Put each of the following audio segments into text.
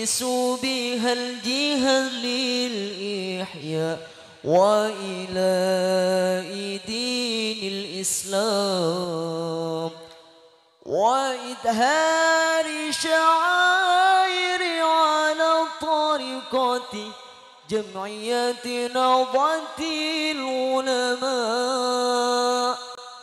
نؤسس بها الجهاد للإحياء وإلى دين الإسلام وإظهار شعائر على طريقة جمعية نهضة العلماء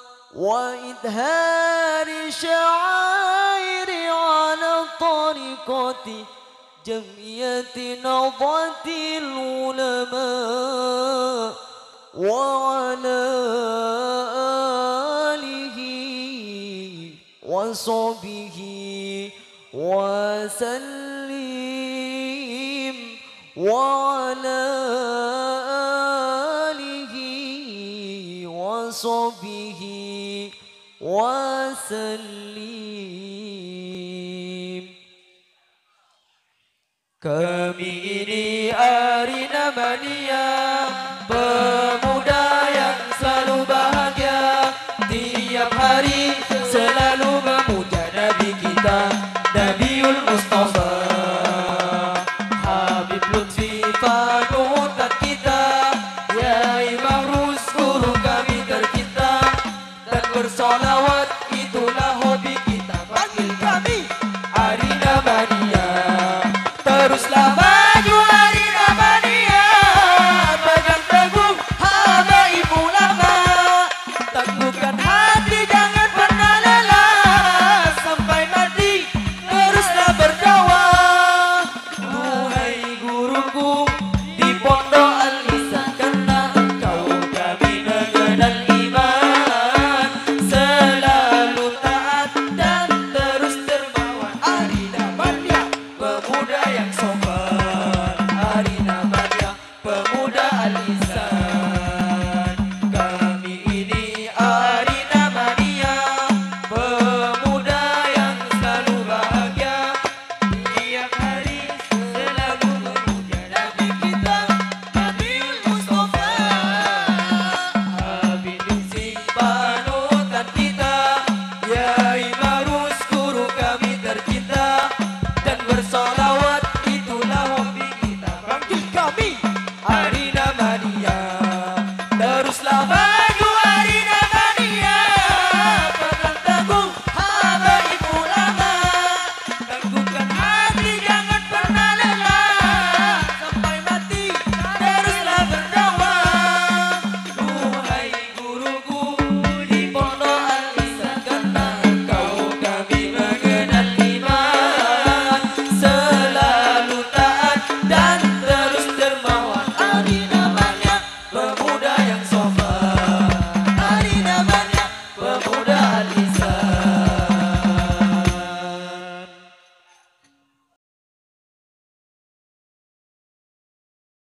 وإظهار شعائر على طريقة جمعية نهضة العلماء وعلى آله وصحبه وسلم وعلى آله وصحبه وسلم. Kami ini Arina Mania, pemuda yang selalu bahagia, tiap hari selalu memuja Nabi kita, Nabiul Mustafa, Habib Lutfi panutan kita, ya Imam Rus guru kami tercinta, dan bersolawat